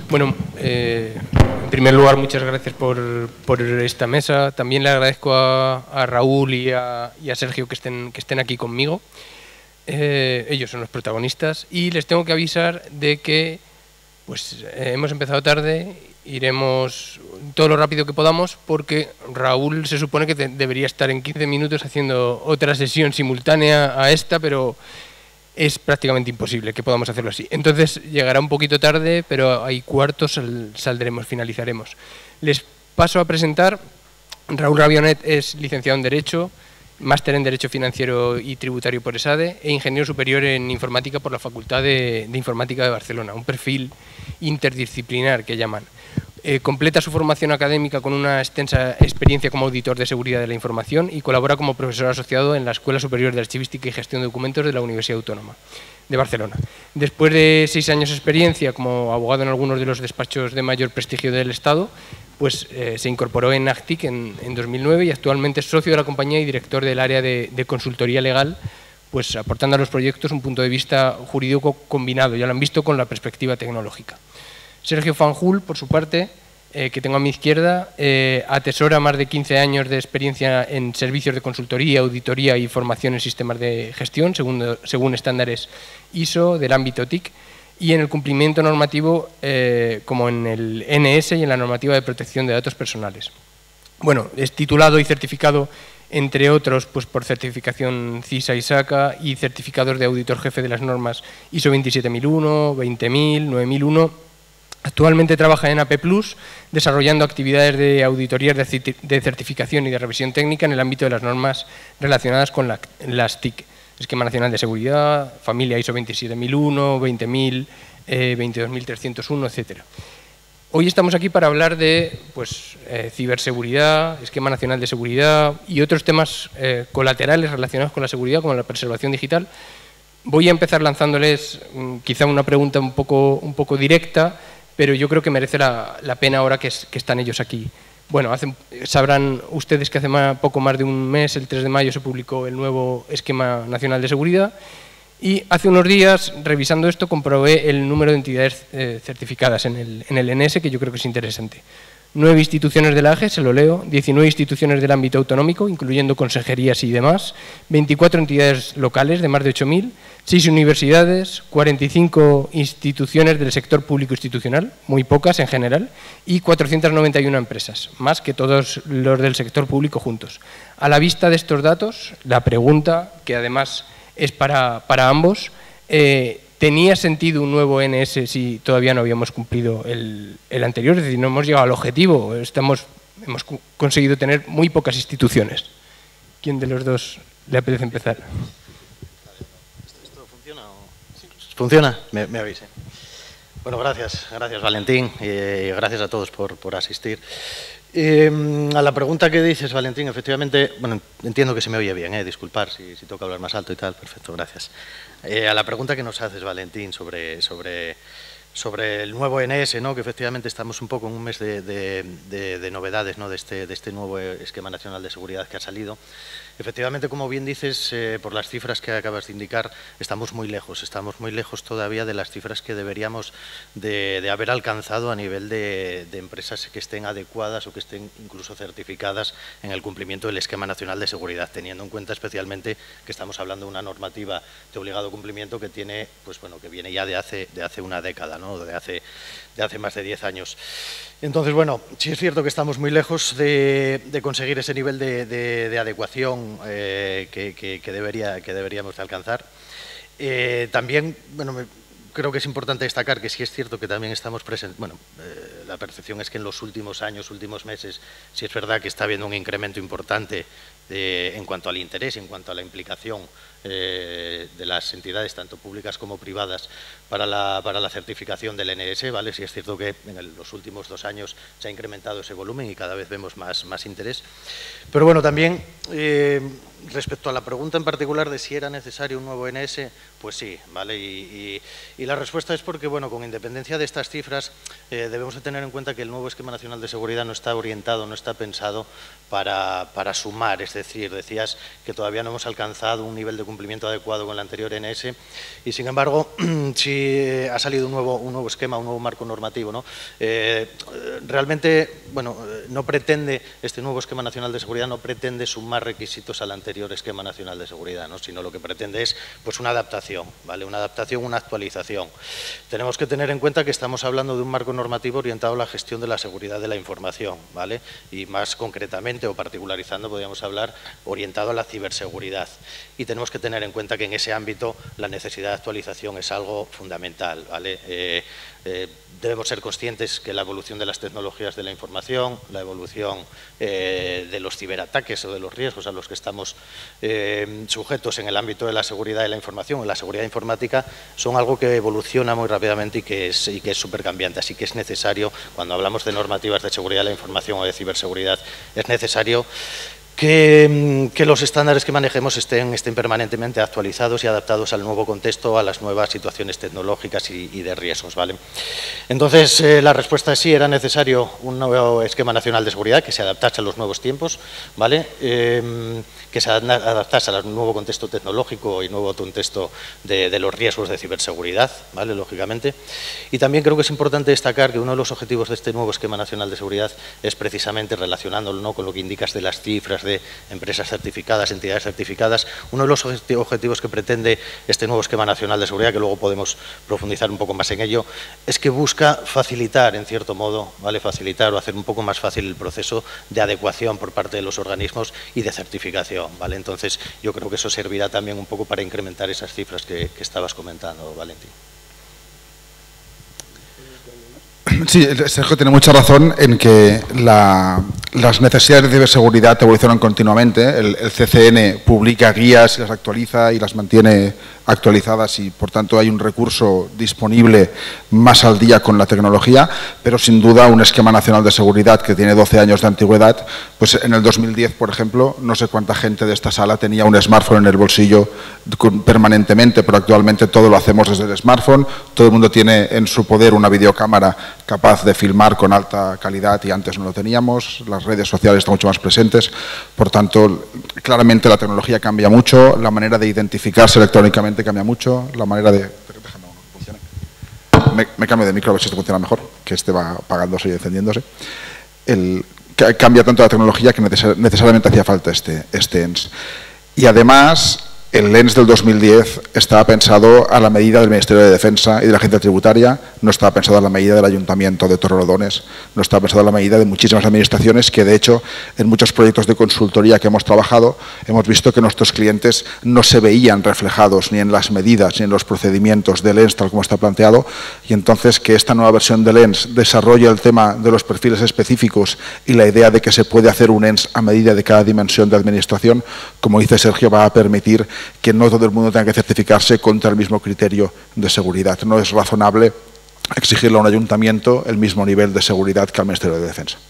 Bueno, en primer lugar, muchas gracias por esta mesa. También le agradezco a Raúl y a Sergio que estén aquí conmigo. Ellos son los protagonistas y les tengo que avisar de que pues, hemos empezado tarde, iremos todo lo rápido que podamos porque Raúl se supone que debería estar en 15 minutos haciendo otra sesión simultánea a esta, pero es prácticamente imposible que podamos hacerlo así. Entonces llegará un poquito tarde, pero ahí cuartos saldremos, finalizaremos. Les paso a presentar. Raúl Rabionet es licenciado en Derecho, máster en Derecho Financiero y Tributario por ESADE e ingeniero superior en Informática por la Facultad de Informática de Barcelona, un perfil interdisciplinar que llaman. Completa su formación académica con una extensa experiencia como auditor de seguridad de la información y colabora como profesor asociado en la Escuela Superior de Archivística y Gestión de Documentos de la Universidad Autónoma de Barcelona. Después de 6 años de experiencia como abogado en algunos de los despachos de mayor prestigio del Estado, pues se incorporó en ACTIC en 2009 y actualmente es socio de la compañía y director del área de consultoría legal, pues aportando a los proyectos un punto de vista jurídico combinado, ya lo han visto, con la perspectiva tecnológica. Sergio Fanjul, por su parte, que tengo a mi izquierda, atesora más de 15 años de experiencia en servicios de consultoría, auditoría y formación en sistemas de gestión, según estándares ISO del ámbito TIC, y en el cumplimiento normativo como en el NS y en la normativa de protección de datos personales. Bueno, es titulado y certificado, entre otros, pues por certificación CISA-ISACA y certificados de auditor jefe de las normas ISO 27001, 20000, 9001. Actualmente trabaja en AP+, desarrollando actividades de auditorías de certificación y de revisión técnica en el ámbito de las normas relacionadas con las TIC, Esquema Nacional de Seguridad, familia ISO 27001, 20000, 22301, etc. Hoy estamos aquí para hablar de pues, ciberseguridad, Esquema Nacional de Seguridad y otros temas colaterales relacionados con la seguridad, como la preservación digital. Voy a empezar lanzándoles quizá una pregunta un poco directa, pero yo creo que merece la pena ahora que están ellos aquí. Bueno, sabrán ustedes que hace poco más de un mes, el 3 de mayo, se publicó el nuevo Esquema Nacional de Seguridad y hace unos días, revisando esto, comprobé el número de entidades certificadas en el NS, que yo creo que es interesante. 9 instituciones de la AGE, se lo leo, 19 instituciones del ámbito autonómico, incluyendo consejerías y demás, 24 entidades locales de más de 8000, 6 universidades, 45 instituciones del sector público institucional, muy pocas en general, y 491 empresas, más que todos los del sector público juntos. A la vista de estos datos, la pregunta, que además es para ambos, ¿tenía sentido un nuevo NS si todavía no habíamos cumplido el anterior? Es decir, no hemos llegado al objetivo, hemos conseguido tener muy pocas instituciones. ¿Quién de los dos le apetece empezar? ¿Esto funciona o...? ¿Funciona? Me avise. Bueno, gracias Valentín y gracias a todos por asistir. A la pregunta que dices, Valentín, efectivamente, bueno, entiendo que se me oye bien, disculpar si toca hablar más alto y tal, perfecto, gracias. A la pregunta que nos haces, Valentín, sobre el nuevo NS, ¿no? Que efectivamente estamos un poco en un mes de novedades, ¿no? de este nuevo Esquema Nacional de Seguridad que ha salido. Efectivamente, como bien dices, por las cifras que acabas de indicar, estamos muy lejos todavía de las cifras que deberíamos de haber alcanzado a nivel de empresas que estén adecuadas o que estén incluso certificadas en el cumplimiento del Esquema Nacional de Seguridad, teniendo en cuenta especialmente que estamos hablando de una normativa de obligado cumplimiento que tiene, pues bueno, que viene ya de hace una década, ¿no? de hace más de 10 años. Entonces, bueno, sí es cierto que estamos muy lejos de conseguir ese nivel de adecuación que deberíamos de alcanzar. También, bueno, creo que es importante destacar que sí es cierto que también estamos presentes, bueno, la percepción es que en los últimos años, últimos meses, sí es verdad que está habiendo un incremento importante en cuanto al interés, en cuanto a la implicación de las entidades, tanto públicas como privadas, para la certificación del NS, ¿vale? Sí es cierto que en los últimos 2 años se ha incrementado ese volumen y cada vez vemos más interés. Pero bueno, también Respecto a la pregunta en particular de si era necesario un nuevo NS, pues sí, ¿vale? Y la respuesta es porque, bueno, con independencia de estas cifras, debemos de tener en cuenta que el nuevo Esquema Nacional de Seguridad no está orientado, no está pensado para sumar, es decir, decías que todavía no hemos alcanzado un nivel de cumplimiento adecuado con el anterior NS y, sin embargo, sí ha salido un nuevo esquema, un nuevo marco normativo, ¿no? Realmente, bueno, no pretende, este nuevo Esquema Nacional de Seguridad no pretende sumar requisitos al anterior Esquema Nacional de Seguridad, ¿no? Sino lo que pretende es, pues, una adaptación, ¿vale? Una adaptación, una actualización. Tenemos que tener en cuenta que estamos hablando de un marco normativo orientado a la gestión de la seguridad de la información, ¿vale? Y más concretamente o particularizando, podríamos hablar orientado a la ciberseguridad. Y tenemos que tener en cuenta que en ese ámbito la necesidad de actualización es algo fundamental, ¿vale? Debemos ser conscientes que la evolución de las tecnologías de la información, la evolución de los ciberataques o de los riesgos a los que estamos sujetos en el ámbito de la seguridad de la información, en la seguridad informática, son algo que evoluciona muy rápidamente y que es súper cambiante. Así que es necesario, cuando hablamos de normativas de seguridad de la información o de ciberseguridad, es necesario que los estándares que manejemos estén permanentemente actualizados y adaptados al nuevo contexto, a las nuevas situaciones tecnológicas y de riesgos, ¿vale? Entonces, la respuesta es sí, era necesario un nuevo Esquema Nacional de Seguridad que se adaptase a los nuevos tiempos, ¿vale? Que se adaptase al nuevo contexto tecnológico y nuevo contexto de los riesgos de ciberseguridad, ¿vale? Lógicamente. Y también creo que es importante destacar que uno de los objetivos de este nuevo Esquema Nacional de Seguridad es precisamente, relacionándolo, ¿no?, con lo que indicas de las cifras de empresas certificadas, entidades certificadas, uno de los objetivos que pretende este nuevo Esquema Nacional de Seguridad, que luego podemos profundizar un poco más en ello, es que busca facilitar, en cierto modo, ¿vale?, facilitar o hacer un poco más fácil el proceso de adecuación por parte de los organismos y de certificación, ¿vale? Entonces, yo creo que eso servirá también un poco para incrementar esas cifras que estabas comentando, Valentín. Sí, Sergio tiene mucha razón en que las necesidades de ciberseguridad evolucionan continuamente. El CCN publica guías, las actualiza y las mantiene actualizadas y, por tanto, hay un recurso disponible más al día con la tecnología, pero sin duda un Esquema Nacional de Seguridad que tiene 12 años de antigüedad, pues en el 2010, por ejemplo, no sé cuánta gente de esta sala tenía un smartphone en el bolsillo permanentemente, pero actualmente todo lo hacemos desde el smartphone, todo el mundo tiene en su poder una videocámara capaz de filmar con alta calidad y antes no lo teníamos, las redes sociales están mucho más presentes, por tanto, claramente la tecnología cambia mucho, la manera de identificarse electrónicamente cambia mucho, la manera de... Me cambio de micro a ver si esto funciona mejor, que este va apagándose y encendiéndose. Cambia tanto la tecnología que necesariamente hacía falta este ENS. Y además, el ENS del 2010 estaba pensado a la medida del Ministerio de Defensa y de la Agencia Tributaria, no estaba pensado a la medida del Ayuntamiento de Torrelodones, no estaba pensado a la medida de muchísimas administraciones que, de hecho, en muchos proyectos de consultoría que hemos trabajado, hemos visto que nuestros clientes no se veían reflejados ni en las medidas ni en los procedimientos del ENS tal como está planteado, y entonces que esta nueva versión del ENS desarrolle el tema de los perfiles específicos y la idea de que se puede hacer un ENS a medida de cada dimensión de administración, como dice Sergio, va a permitir que no todo el mundo tenga que certificarse contra el mismo criterio de seguridad. No es razonable exigirle a un ayuntamiento el mismo nivel de seguridad que al Ministerio de Defensa.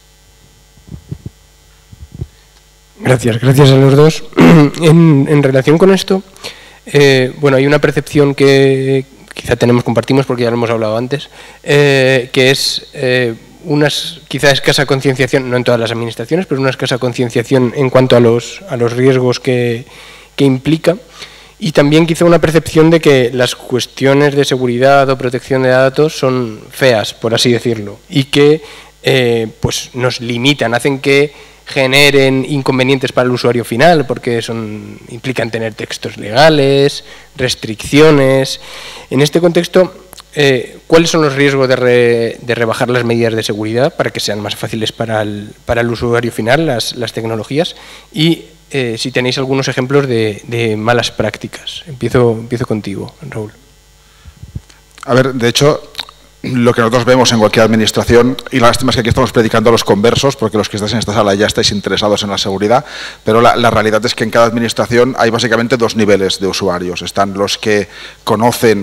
Gracias a los dos. En relación con esto, bueno, hay una percepción que quizá compartimos porque ya lo hemos hablado antes, que es una quizá escasa concienciación, no en todas las administraciones, pero una escasa concienciación en cuanto a los riesgos que implica, y también quizá una percepción de que las cuestiones de seguridad o protección de datos son feas, por así decirlo, y que pues nos limitan, hacen que generen inconvenientes para el usuario final, porque implican tener textos legales, restricciones. En este contexto, ¿cuáles son los riesgos de rebajar las medidas de seguridad para que sean más fáciles para el usuario final, las tecnologías? Y si tenéis algunos ejemplos de malas prácticas. Empiezo contigo, Raúl. A ver, de hecho, lo que nosotros vemos en cualquier administración, y la lástima es que aquí estamos predicando a los conversos, porque los que estáis en esta sala ya estáis interesados en la seguridad, pero la realidad es que en cada administración hay básicamente dos niveles de usuarios. Están los que conocen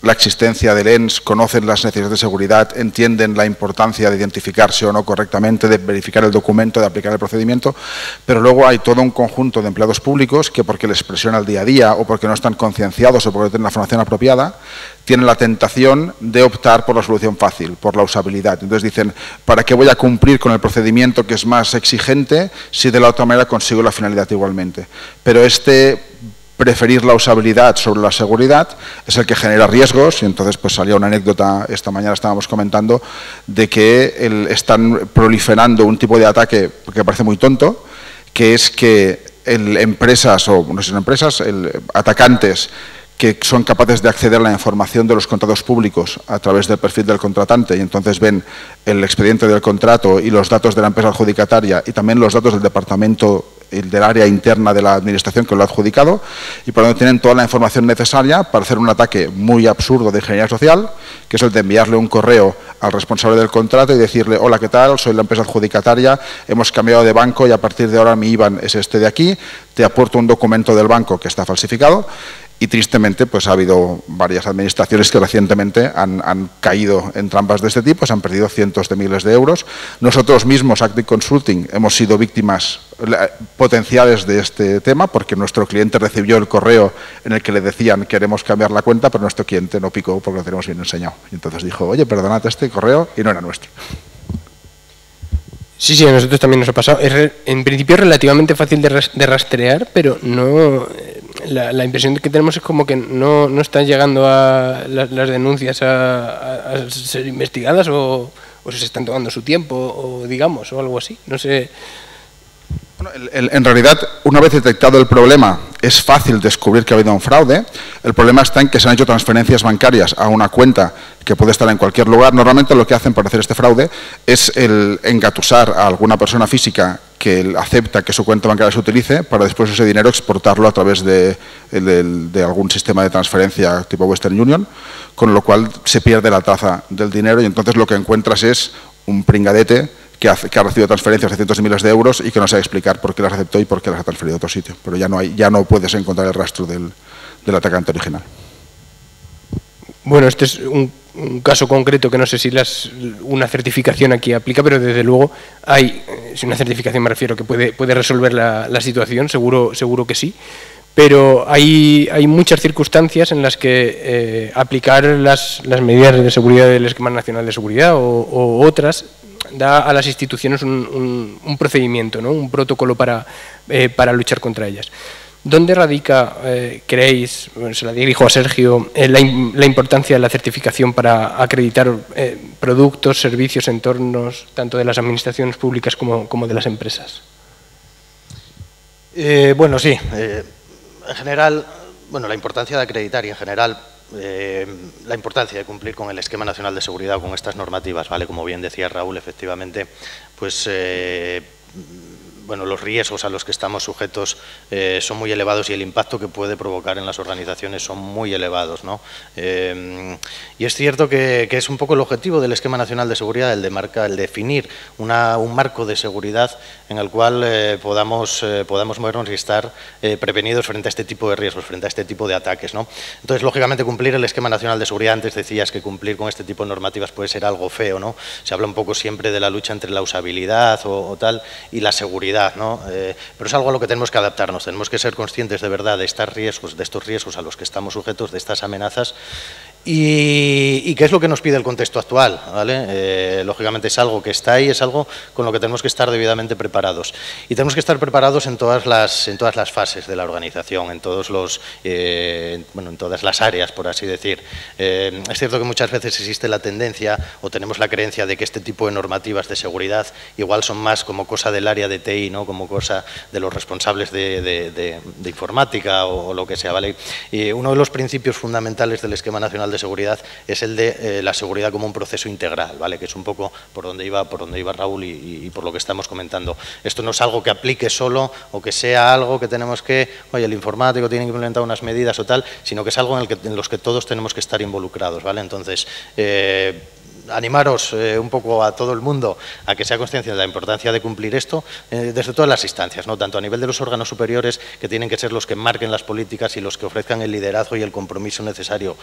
la existencia del ENS, conocen las necesidades de seguridad, entienden la importancia de identificarse o no correctamente, de verificar el documento, de aplicar el procedimiento, pero luego hay todo un conjunto de empleados públicos que, porque les presiona el día a día o porque no están concienciados o porque no tienen la formación apropiada, tienen la tentación de optar por la solución fácil, por la usabilidad. Entonces dicen, ¿para qué voy a cumplir con el procedimiento que es más exigente si de la otra manera consigo la finalidad igualmente? Pero preferir la usabilidad sobre la seguridad es el que genera riesgos, y entonces pues salía una anécdota, esta mañana estábamos comentando, de que están proliferando un tipo de ataque que parece muy tonto, que es que empresas, o no sé si son empresas, atacantes que son capaces de acceder a la información de los contratos públicos a través del perfil del contratante, y entonces ven el expediente del contrato y los datos de la empresa adjudicataria y también los datos del departamento del área interna de la administración que lo ha adjudicado, y por lo tanto tienen toda la información necesaria para hacer un ataque muy absurdo de ingeniería social, que es el de enviarle un correo al responsable del contrato y decirle: hola, ¿qué tal? Soy la empresa adjudicataria, hemos cambiado de banco y a partir de ahora mi IBAN es este de aquí, te aporto un documento del banco que está falsificado. Y tristemente pues ha habido varias administraciones que recientemente han caído en trampas de este tipo, se han perdido cientos de miles de euros. Nosotros mismos, Active Consulting, hemos sido víctimas potenciales de este tema, porque nuestro cliente recibió el correo en el que le decían: queremos cambiar la cuenta, pero nuestro cliente no picó porque lo tenemos bien enseñado. Y entonces dijo: oye, perdonad este correo, y no era nuestro. Sí, a nosotros también nos ha pasado. En principio es relativamente fácil de rastrear, pero no. La impresión que tenemos es como que no están llegando a las denuncias a ser investigadas, o se están tomando su tiempo, o digamos, o algo así. No sé. Bueno, en realidad, una vez detectado el problema, es fácil descubrir que ha habido un fraude. El problema está en que se han hecho transferencias bancarias a una cuenta que puede estar en cualquier lugar. Normalmente lo que hacen para hacer este fraude es el engatusar a alguna persona física que acepta que su cuenta bancaria se utilice, para después ese dinero exportarlo a través de algún sistema de transferencia tipo Western Union, con lo cual se pierde la traza del dinero, y entonces lo que encuentras es un pringadete que ha recibido transferencias de cientos de miles de euros y que no sabe explicar por qué las aceptó y por qué las ha transferido a otro sitio. Pero ya no puedes encontrar el rastro del atacante original. Bueno, este es un caso concreto que no sé si una certificación aquí aplica, pero desde luego si una certificación me refiero que puede resolver la situación, seguro que sí. Pero hay muchas circunstancias en las que aplicar las medidas de seguridad del Esquema Nacional de Seguridad o otras da a las instituciones un procedimiento, ¿no? Un protocolo para luchar contra ellas. ¿Dónde radica, creéis, se la dirijo a Sergio, la importancia de la certificación para acreditar productos, servicios, entornos, tanto de las administraciones públicas como de las empresas? Bueno, sí. En general, bueno, la importancia de acreditar y en general la importancia de cumplir con el Esquema Nacional de Seguridad o con estas normativas, ¿vale? Como bien decía Raúl, efectivamente, pues bueno, los riesgos a los que estamos sujetos son muy elevados y el impacto que puede provocar en las organizaciones son muy elevados, ¿no? Y es cierto que es un poco el objetivo del Esquema Nacional de Seguridad, el definir un marco de seguridad en el cual podamos movernos y estar prevenidos frente a este tipo de riesgos, frente a este tipo de ataques, ¿no? Entonces, lógicamente, cumplir el Esquema Nacional de Seguridad, antes decías que cumplir con este tipo de normativas puede ser algo feo, ¿no? Se habla un poco siempre de la lucha entre la usabilidad o tal y la seguridad, ¿no? Pero es algo a lo que tenemos que adaptarnos, tenemos que ser conscientes de verdad de estos riesgos a los que estamos sujetos, de estas amenazas. ¿Y qué es lo que nos pide el contexto actual? ¿Vale? Lógicamente es algo que está ahí, es algo con lo que tenemos que estar debidamente preparados. Y tenemos que estar preparados en todas las fases de la organización, en todas las áreas, por así decir. Es cierto que muchas veces existe la tendencia o tenemos la creencia de que este tipo de normativas de seguridad igual son más como cosa del área de TI, ¿no? Como cosa de los responsables de informática o lo que sea, ¿vale? Y uno de los principios fundamentales del Esquema Nacional de Seguridad es el de la seguridad como un proceso integral, ¿vale? Que es un poco por donde iba Raúl y por lo que estamos comentando. Esto no es algo que aplique solo o que sea algo que tenemos que, oye, el informático tiene que implementar unas medidas o tal, sino que es algo en los que todos tenemos que estar involucrados, ¿vale? Entonces, animaros un poco a todo el mundo a que sea consciente de la importancia de cumplir esto desde todas las instancias, ¿no? Tanto a nivel de los órganos superiores, que tienen que ser los que marquen las políticas y los que ofrezcan el liderazgo y el compromiso necesario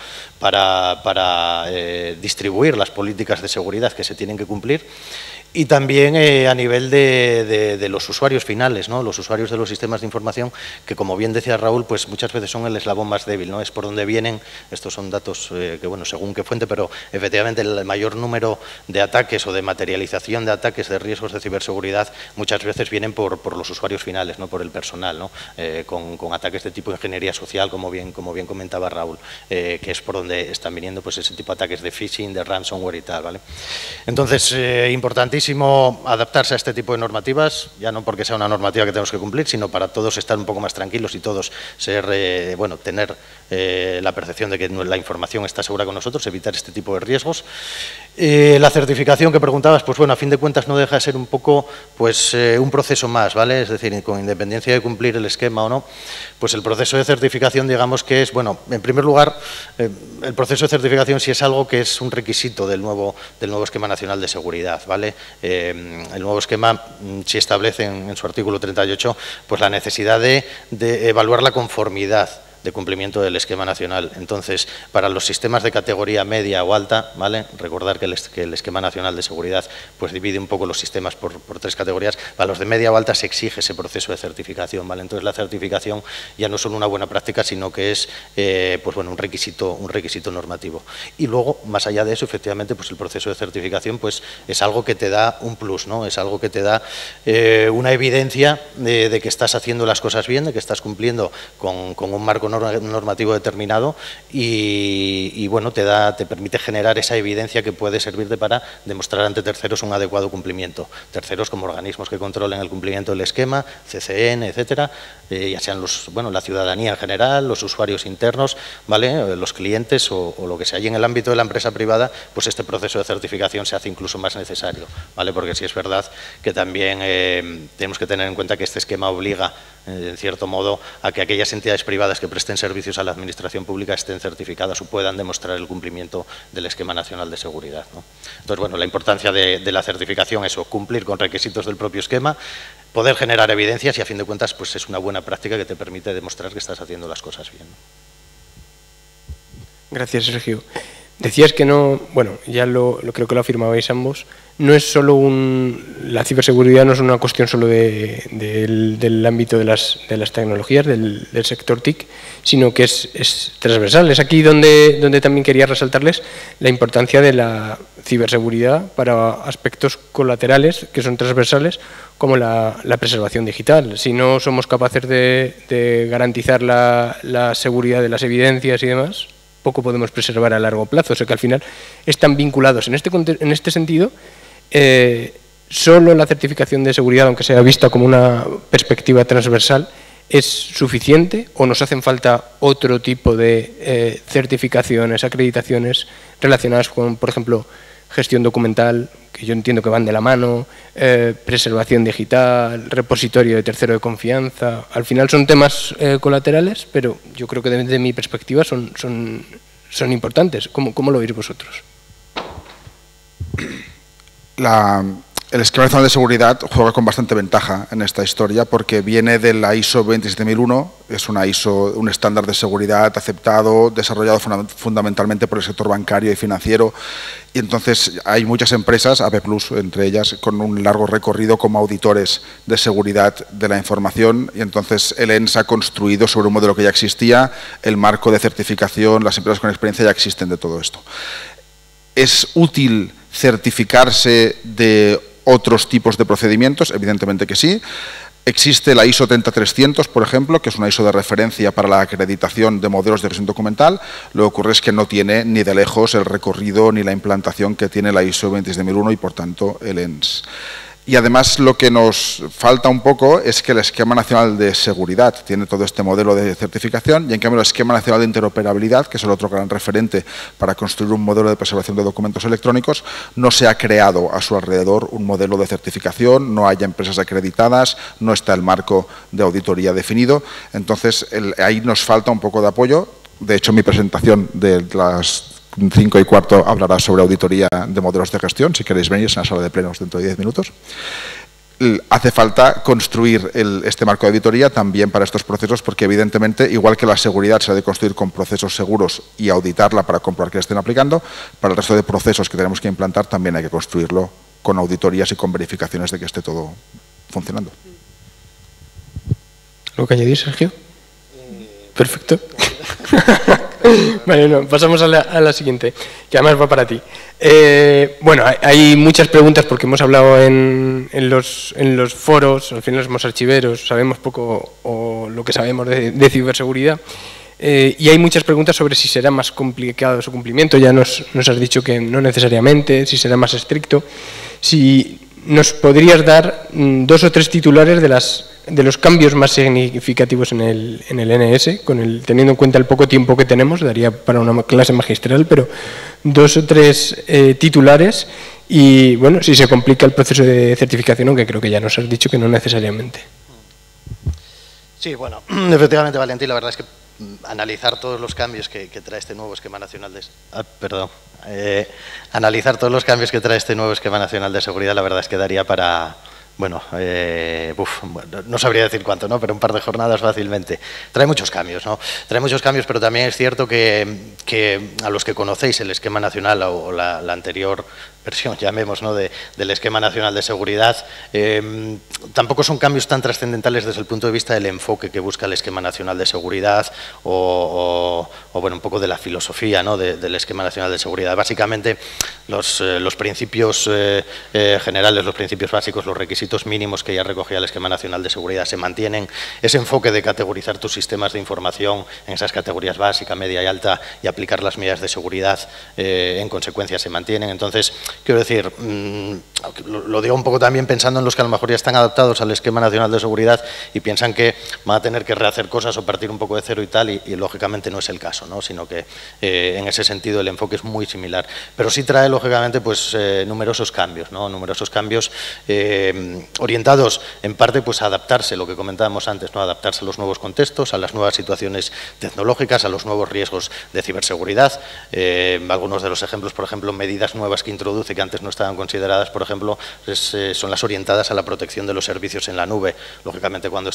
para distribuir las políticas de seguridad que se tienen que cumplir, y también a nivel de los usuarios finales, ¿no? Los usuarios de los sistemas de información, que como bien decía Raúl, pues muchas veces son el eslabón más débil, ¿no? Es por donde vienen, estos son datos que, bueno, según qué fuente, pero efectivamente el mayor número de ataques o de materialización de ataques de riesgos de ciberseguridad muchas veces vienen por los usuarios finales, no por el personal, ¿no? Con ataques de tipo ingeniería social, como bien comentaba Raúl, que es por donde están viniendo pues ese tipo de ataques de phishing, de ransomware y tal, ¿vale? Entonces, importantísimo adaptarse a este tipo de normativas, ya no porque sea una normativa que tenemos que cumplir, sino para todos estar un poco más tranquilos y todos ser, bueno, tener la percepción de que la información está segura con nosotros, evitar este tipo de riesgos. La certificación que preguntabas, pues bueno, a fin de cuentas no deja de ser un poco pues un proceso más, ¿vale? Es decir, con independencia de cumplir el esquema o no, pues el proceso de certificación, digamos que es, bueno, en primer lugar, el proceso de certificación sí es algo que es un requisito del nuevo Esquema Nacional de Seguridad, ¿vale? El nuevo esquema sí establece en su artículo 38 pues la necesidad de evaluar la conformidad de cumplimiento del esquema nacional. Entonces, para los sistemas de categoría media o alta, ¿vale? Recordar que el esquema nacional de seguridad pues divide un poco los sistemas por tres categorías. Para los de media o alta se exige ese proceso de certificación, ¿vale? Entonces, la certificación ya no es solo una buena práctica, sino que es pues bueno, un requisito normativo. Y luego, más allá de eso, efectivamente, pues el proceso de certificación pues es algo que te da un plus, ¿no? Es algo que te da una evidencia de que estás haciendo las cosas bien, de que estás cumpliendo con un marco normativo determinado y bueno, te permite generar esa evidencia que puede servirte para demostrar ante terceros un adecuado cumplimiento. Terceros como organismos que controlen el cumplimiento del esquema, CCN, etcétera, ya sean la ciudadanía en general, los usuarios internos, ¿vale? Los clientes o lo que sea. Y en el ámbito de la empresa privada, pues este proceso de certificación se hace incluso más necesario, ¿vale? Porque sí es verdad que también tenemos que tener en cuenta que este esquema obliga, en cierto modo, a que aquellas entidades privadas que presten servicios a la administración pública estén certificadas o puedan demostrar el cumplimiento del esquema nacional de seguridad, ¿no? Entonces, bueno, la importancia de la certificación es cumplir con requisitos del propio esquema, poder generar evidencias y, a fin de cuentas, pues es una buena práctica que te permite demostrar que estás haciendo las cosas bien, ¿no? Gracias, Sergio. Decías que no, bueno, ya creo que lo afirmabais ambos, no es solo la ciberseguridad no es una cuestión solo del ámbito de las tecnologías, del sector TIC, sino que es transversal. Es aquí donde también quería resaltarles la importancia de la ciberseguridad para aspectos colaterales que son transversales, como la preservación digital. Si no somos capaces de garantizar la seguridad de las evidencias y demás, poco podemos preservar a largo plazo. O sea que al final están vinculados. En este sentido, solo la certificación de seguridad, aunque sea vista como una perspectiva transversal, ¿es suficiente o nos hacen falta otro tipo de certificaciones, acreditaciones relacionadas con, por ejemplo, gestión documental, que yo entiendo que van de la mano, preservación digital, repositorio de tercero de confianza? Al final son temas colaterales, pero yo creo que desde mi perspectiva son importantes. ¿Cómo lo veis vosotros? El esquema nacional de seguridad juega con bastante ventaja en esta historia porque viene de la ISO 27001, es un estándar de seguridad aceptado, desarrollado fundamentalmente por el sector bancario y financiero, y entonces hay muchas empresas, AP Plus entre ellas, con un largo recorrido como auditores de seguridad de la información, y entonces el ENS ha construido sobre un modelo que ya existía, el marco de certificación, las empresas con experiencia ya existen de todo esto. ¿Es útil certificarse de otros tipos de procedimientos? Evidentemente que sí. Existe la ISO 30300, por ejemplo, que es una ISO de referencia para la acreditación de modelos de gestión documental. Lo que ocurre es que no tiene ni de lejos el recorrido ni la implantación que tiene la ISO 27001 y, por tanto, el ENS. Y además lo que nos falta un poco es que el Esquema Nacional de Seguridad tiene todo este modelo de certificación y en cambio el Esquema Nacional de Interoperabilidad, que es el otro gran referente para construir un modelo de preservación de documentos electrónicos, no se ha creado a su alrededor un modelo de certificación, no hay empresas acreditadas, no está el marco de auditoría definido. Entonces ahí nos falta un poco de apoyo. De hecho, mi presentación de las 5:15 hablará sobre auditoría de modelos de gestión, si queréis venir, en la sala de plenos dentro de 10 minutos. Hace falta construir este marco de auditoría también para estos procesos, porque evidentemente, igual que la seguridad se ha de construir con procesos seguros y auditarla para comprobar que la estén aplicando, para el resto de procesos que tenemos que implantar también hay que construirlo con auditorías y con verificaciones de que esté todo funcionando. ¿Algo que añadir, Sergio? Perfecto. Vale, no, pasamos a la siguiente, que además va para ti. Bueno, hay muchas preguntas porque hemos hablado en los foros, al final somos archiveros, sabemos poco o lo que sabemos de ciberseguridad, y hay muchas preguntas sobre si será más complicado su cumplimiento. Ya nos has dicho que no necesariamente, si será más estricto. Si nos podrías dar 2 o 3 titulares de los cambios más significativos en el NS, teniendo en cuenta el poco tiempo que tenemos, daría para una clase magistral, pero 2 o 3 titulares y, bueno, si se complica el proceso de certificación, aunque creo que ya nos has dicho que no necesariamente. Sí, bueno, efectivamente, Valentín, la verdad es que analizar todos los cambios que trae este nuevo esquema nacional de... analizar todos los cambios que trae este nuevo esquema nacional de seguridad, la verdad es que daría para... Bueno, no sabría decir cuánto, ¿no? Pero un par de jornadas fácilmente. Trae muchos cambios, ¿no? Trae muchos cambios, pero también es cierto que a los que conocéis el esquema nacional o la anterior versión, llamemos, ¿no? del esquema nacional de seguridad, tampoco son cambios tan trascendentales desde el punto de vista del enfoque que busca el esquema nacional de seguridad o bueno, un poco de la filosofía, ¿no? del esquema nacional de seguridad. Básicamente, los principios generales, los principios básicos, los requisitos mínimos que ya recogía el esquema nacional de seguridad se mantienen. Ese enfoque de categorizar tus sistemas de información en esas categorías básica, media y alta y aplicar las medidas de seguridad en consecuencia se mantienen. Entonces, quiero decir, lo digo un poco también pensando en los que a lo mejor ya están adaptados al esquema nacional de seguridad y piensan que van a tener que rehacer cosas o partir un poco de cero y tal, y lógicamente no es el caso, ¿no? Sino que en ese sentido el enfoque es muy similar. Pero sí trae lógicamente pues numerosos cambios, ¿no? Numerosos cambios orientados en parte pues a adaptarse, lo que comentábamos antes, ¿no? Adaptarse a los nuevos contextos, a las nuevas situaciones tecnológicas, a los nuevos riesgos de ciberseguridad. Algunos de los ejemplos, por ejemplo, medidas nuevas que introduce que antes no estaban consideradas, por ejemplo, son las orientadas a la protección de los servicios en la nube. Lógicamente, cuando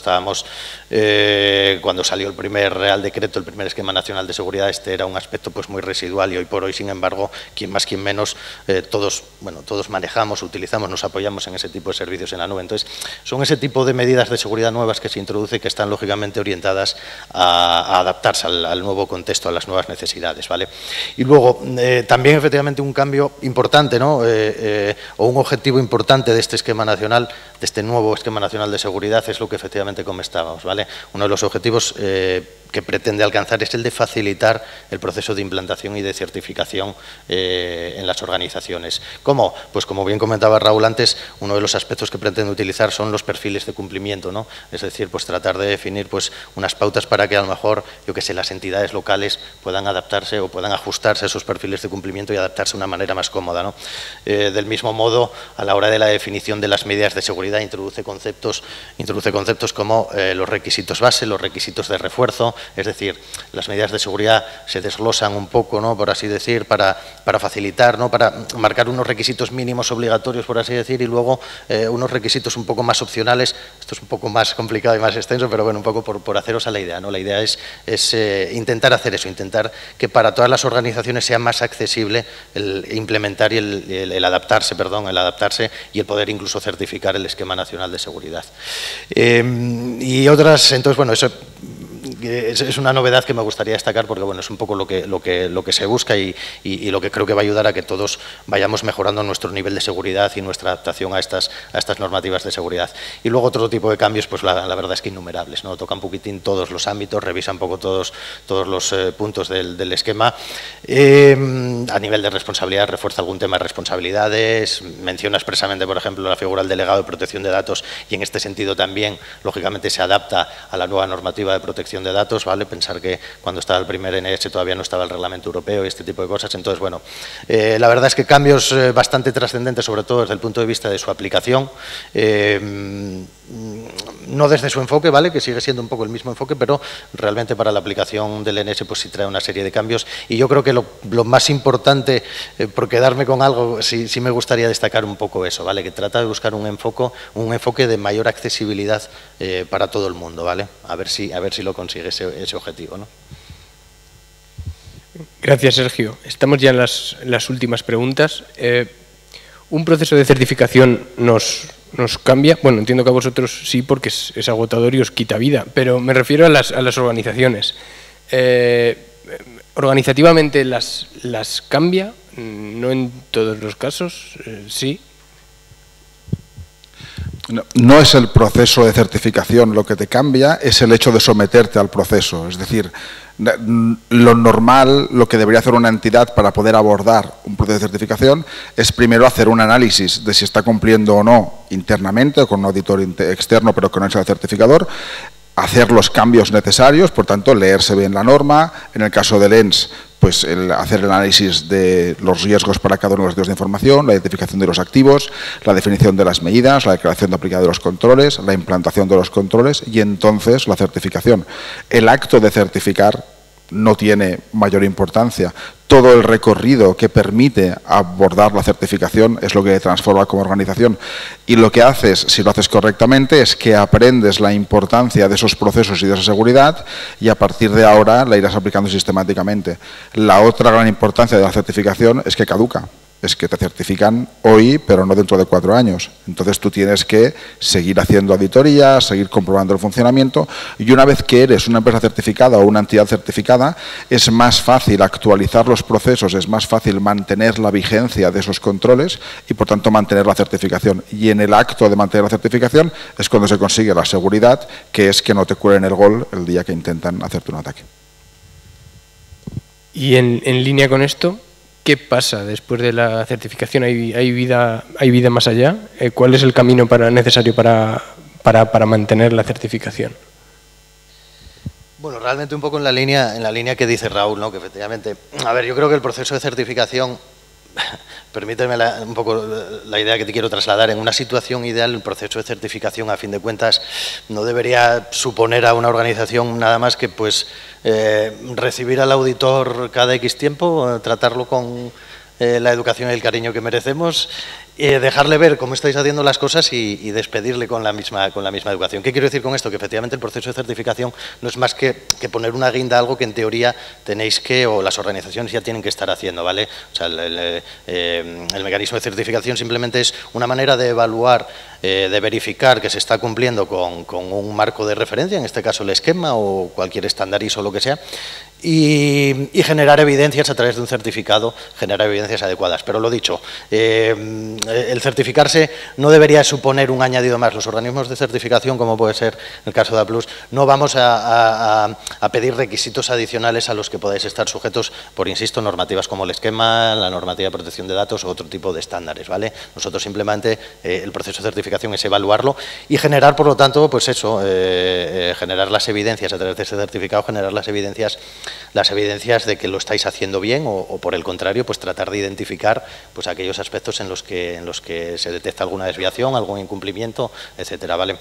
salió el primer Real Decreto, el primer Esquema Nacional de Seguridad, este era un aspecto pues muy residual y hoy por hoy, sin embargo, quien más, quien menos, todos manejamos, utilizamos, nos apoyamos en ese tipo de servicios en la nube. Entonces, son ese tipo de medidas de seguridad nuevas que se introduce que están lógicamente orientadas a adaptarse al nuevo contexto, a las nuevas necesidades, ¿vale? Y luego, también efectivamente un cambio importante, ¿no? O un objetivo importante de este esquema nacional, de este nuevo esquema nacional de seguridad, es lo que efectivamente comentábamos, ¿vale? Uno de los objetivos que pretende alcanzar es el de facilitar el proceso de implantación y de certificación en las organizaciones. ¿Cómo? Pues como bien comentaba Raúl antes, uno de los aspectos que pretende utilizar son los perfiles de cumplimiento, ¿no? Es decir, pues tratar de definir pues unas pautas para que a lo mejor, yo que sé, las entidades locales puedan adaptarse o puedan ajustarse a esos perfiles de cumplimiento y adaptarse de una manera más cómoda, ¿no? Del mismo modo, a la hora de la definición de las medidas de seguridad, introduce conceptos como los requisitos base, los requisitos de refuerzo. Es decir, las medidas de seguridad se desglosan un poco, ¿no? Por así decir, para facilitar, ¿no? Para marcar unos requisitos mínimos obligatorios, por así decir, y luego unos requisitos un poco más opcionales. Esto es un poco más complicado y más extenso, pero bueno, un poco por haceros a la idea, ¿no? La idea es intentar hacer eso, intentar que para todas las organizaciones sea más accesible el implementar y el adaptarse y el poder incluso certificar el esquema nacional de seguridad. Y otras, entonces, bueno, eso es una novedad que me gustaría destacar porque bueno, es un poco lo que se busca y lo que creo que va a ayudar a que todos vayamos mejorando nuestro nivel de seguridad y nuestra adaptación a estas normativas de seguridad. Y luego otro tipo de cambios, pues la verdad es que innumerables, ¿no? Tocan un poquitín todos los ámbitos, revisan un poco todos los puntos del esquema. A nivel de responsabilidad refuerza algún tema de responsabilidades, menciona expresamente, por ejemplo, la figura del delegado de protección de datos y en este sentido también, lógicamente, se adapta a la nueva normativa de protección de datos, ¿vale? Pensar que cuando estaba el primer NS todavía no estaba el reglamento europeo y este tipo de cosas. Entonces, bueno, la verdad es que cambios bastante trascendentes, sobre todo desde el punto de vista de su aplicación. no desde su enfoque, ¿vale? Que sigue siendo un poco el mismo enfoque, pero realmente para la aplicación del ENS pues sí trae una serie de cambios. Y yo creo que lo más importante, por quedarme con algo, sí me gustaría destacar un poco eso, ¿vale? Que trata de buscar un enfoque de mayor accesibilidad para todo el mundo, ¿vale? A ver si lo consigue ese objetivo, ¿no? Gracias, Sergio. Estamos ya en las últimas preguntas. ¿Un proceso de certificación nos cambia? Bueno, entiendo que a vosotros sí, porque es agotador y os quita vida, pero me refiero a las organizaciones. ¿Organizativamente las cambia? No en todos los casos, sí. No es el proceso de certificación lo que te cambia, es el hecho de someterte al proceso. Es decir, lo normal, lo que debería hacer una entidad para poder abordar un proceso de certificación es primero hacer un análisis de si está cumpliendo o no internamente o con un auditor externo, pero que no es el certificador, hacer los cambios necesarios, por tanto, leerse bien la norma. En el caso del ENS, pues hacer el análisis de los riesgos para cada uno de los tipos de información, la identificación de los activos, la definición de las medidas, la declaración de aplicabilidad de los controles, la implantación de los controles y entonces la certificación. El acto de certificar no tiene mayor importancia. Todo el recorrido que permite abordar la certificación es lo que transforma como organización. Y lo que haces, si lo haces correctamente, es que aprendes la importancia de esos procesos y de esa seguridad y a partir de ahora la irás aplicando sistemáticamente. La otra gran importancia de la certificación es que caduca. Es que te certifican hoy, pero no dentro de 4 años. Entonces tú tienes que seguir haciendo auditorías, seguir comprobando el funcionamiento y una vez que eres una empresa certificada o una entidad certificada, es más fácil actualizar los procesos, es más fácil mantener la vigencia de esos controles y por tanto mantener la certificación. Y en el acto de mantener la certificación es cuando se consigue la seguridad, que es que no te cuelen el gol el día que intentan hacerte un ataque. Y en línea con esto, ¿qué pasa después de la certificación? ¿Hay vida más allá? ¿Cuál es el camino necesario para mantener la certificación? Bueno, realmente un poco en la línea que dice Raúl, ¿no? Que efectivamente, a ver, yo creo que el proceso de certificación, permíteme un poco la idea que te quiero trasladar, en una situación ideal el proceso de certificación a fin de cuentas no debería suponer a una organización nada más que pues recibir al auditor cada X tiempo, tratarlo con la educación y el cariño que merecemos, dejarle ver cómo estáis haciendo las cosas y despedirle con la misma educación. ¿Qué quiero decir con esto? Que efectivamente el proceso de certificación no es más que poner una guinda a algo que en teoría tenéis que, o las organizaciones ya tienen que estar haciendo, ¿vale? O sea, el mecanismo de certificación simplemente es una manera de evaluar, de verificar que se está cumpliendo con un marco de referencia, en este caso el esquema o cualquier estándar ISO o lo que sea, y generar evidencias a través de un certificado, generar evidencias adecuadas. Pero lo dicho, el certificarse no debería suponer un añadido más. Los organismos de certificación, como puede ser el caso de A+, no vamos a pedir requisitos adicionales a los que podáis estar sujetos por, insisto, normativas como el esquema, la normativa de protección de datos o otro tipo de estándares, ¿vale? Nosotros simplemente el proceso de certificación es evaluarlo y generar, por lo tanto, pues eso, generar las evidencias a través de ese certificado, generar las evidencias de que lo estáis haciendo bien o por el contrario, pues tratar de identificar pues aquellos aspectos en los que se detecta alguna desviación, algún incumplimiento, etcétera, ¿vale?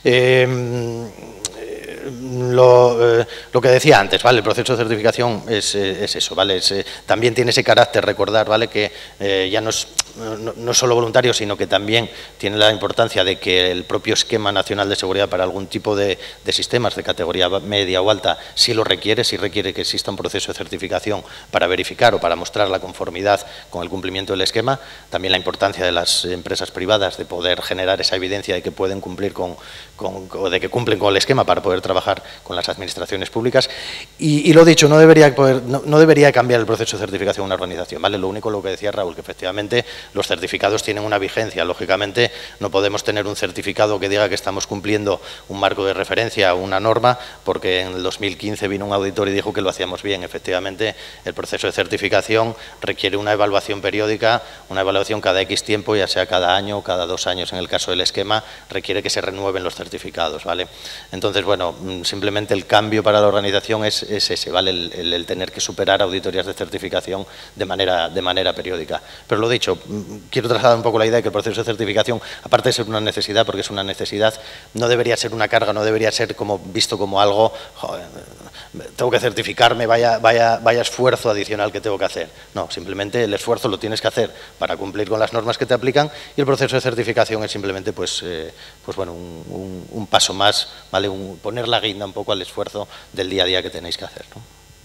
Lo que decía antes, ¿vale? El proceso de certificación es eso, ¿vale? También tiene ese carácter, recordar, ¿vale? Que ya no es solo voluntario, sino que también tiene la importancia de que el propio esquema nacional de seguridad para algún tipo de sistemas de categoría media o alta sí lo requiere, sí requiere que exista un proceso de certificación para verificar o para mostrar la conformidad con el cumplimiento del esquema. También la importancia de las empresas privadas de poder generar esa evidencia de que pueden cumplir o de que cumplen con el esquema para poder trabajar con las administraciones públicas. Y lo dicho, no debería cambiar el proceso de certificación de una organización, ¿vale? Lo único, lo que decía Raúl, que efectivamente los certificados tienen una vigencia. Lógicamente, no podemos tener un certificado que diga que estamos cumpliendo un marco de referencia o una norma, porque en el 2015 vino un auditor y dijo que lo hacíamos bien. Efectivamente, el proceso de certificación requiere una evaluación periódica, una evaluación cada X tiempo, ya sea cada año o cada 2 años. En el caso del esquema, requiere que se renueven los certificados, ¿vale? Entonces, bueno, simplemente el cambio para la organización es ese, ¿vale? El tener que superar auditorías de certificación de manera periódica. Pero lo dicho, quiero trasladar un poco la idea de que el proceso de certificación, aparte de ser una necesidad, porque es una necesidad, no debería ser una carga, no debería ser visto como algo, joder, tengo que certificarme, vaya esfuerzo adicional que tengo que hacer. No, simplemente el esfuerzo lo tienes que hacer para cumplir con las normas que te aplican y el proceso de certificación es simplemente bueno, un paso más, ¿vale? Poner la guinda un poco al esfuerzo del día a día que tenéis que hacer, ¿no?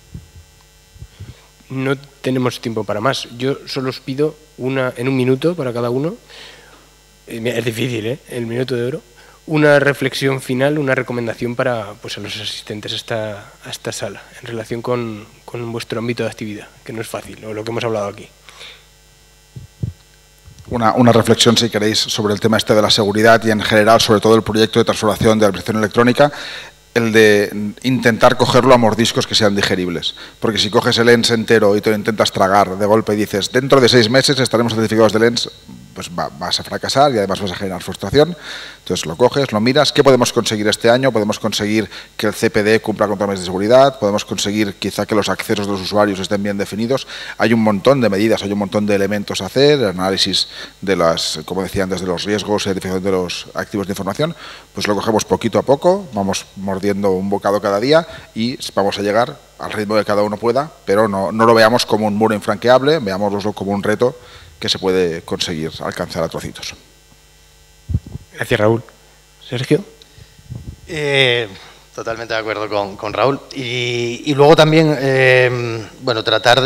No tenemos tiempo para más. Yo solo os pido en un minuto para cada uno, es difícil, el minuto de oro, una reflexión final, una recomendación para a los asistentes a esta sala en relación con vuestro ámbito de actividad, que no es fácil, o lo que hemos hablado aquí. Una reflexión, si queréis, sobre el tema este de la seguridad y en general sobre todo el proyecto de transformación de la administración electrónica, el de intentar cogerlo a mordiscos que sean digeribles. Porque si coges el ENS entero y te lo intentas tragar de golpe y dices, dentro de 6 meses estaremos certificados del ENS, pues vas a fracasar y además vas a generar frustración. Entonces lo coges, lo miras, ¿qué podemos conseguir este año? Podemos conseguir que el CPD cumpla con normas de seguridad, podemos conseguir quizá que los accesos de los usuarios estén bien definidos. Hay un montón de medidas, hay un montón de elementos a hacer, el análisis de las, como decía antes, de los riesgos, identificación de los activos de información, pues lo cogemos poquito a poco, vamos mordiendo un bocado cada día y vamos a llegar al ritmo que cada uno pueda, pero no lo veamos como un muro infranqueable, veámoslo como un reto que se puede conseguir alcanzar a trocitos. Gracias, Raúl. ¿Sergio? Totalmente de acuerdo con Raúl. Y luego también, bueno, tratar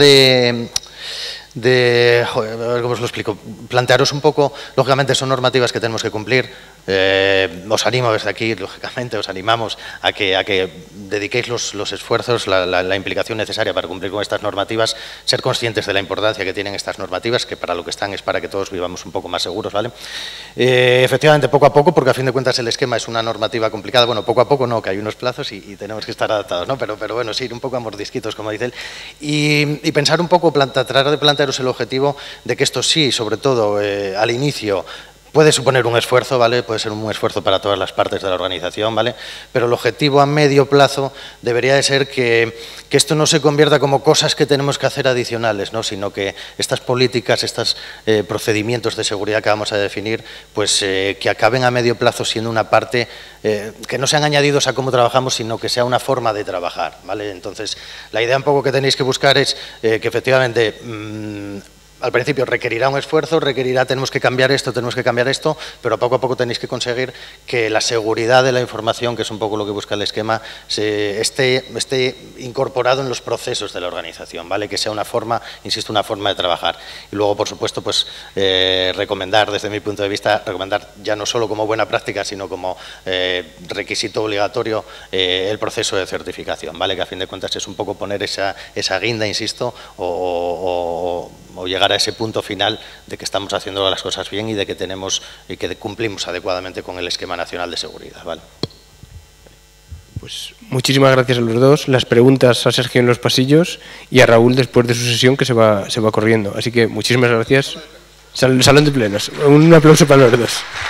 joder, a ver cómo os lo explico, plantearos un poco, lógicamente son normativas que tenemos que cumplir, os animo desde aquí, lógicamente os animamos a que dediquéis los esfuerzos, la implicación necesaria para cumplir con estas normativas, ser conscientes de la importancia que tienen estas normativas, que para lo que están es para que todos vivamos un poco más seguros, ¿vale? Efectivamente, poco a poco, porque a fin de cuentas el esquema es una normativa complicada, bueno, poco a poco no, que hay unos plazos y tenemos que estar adaptados, ¿no? Pero bueno, sí, ir un poco a mordisquitos, como dice él, y pensar un poco, tratar de plantearos el objetivo de que esto sí, sobre todo al inicio, puede suponer un esfuerzo, ¿vale? Puede ser un esfuerzo para todas las partes de la organización, ¿vale? Pero el objetivo a medio plazo debería de ser que esto no se convierta como cosas que tenemos que hacer adicionales, ¿no? Sino que estas políticas, estos procedimientos de seguridad que vamos a definir, pues que acaben a medio plazo siendo una parte que no sean añadidos a cómo trabajamos, sino que sea una forma de trabajar, ¿vale? Entonces, la idea un poco que tenéis que buscar es que efectivamente al principio requerirá un esfuerzo, tenemos que cambiar esto, pero poco a poco tenéis que conseguir que la seguridad de la información, que es un poco lo que busca el esquema, esté incorporado en los procesos de la organización, ¿vale? Que sea una forma, insisto, una forma de trabajar. Y luego, por supuesto, pues recomendar, desde mi punto de vista, recomendar ya no solo como buena práctica, sino como requisito obligatorio el proceso de certificación, ¿vale? Que a fin de cuentas es un poco poner esa guinda, insisto, o llegar a ese punto final de que estamos haciendo las cosas bien y de que tenemos y que cumplimos adecuadamente con el esquema nacional de seguridad, ¿vale? Pues muchísimas gracias a los dos. Las preguntas a Sergio en los pasillos y a Raúl después de su sesión que se va corriendo. Así que muchísimas gracias. Salón de plenos. Un aplauso para los dos.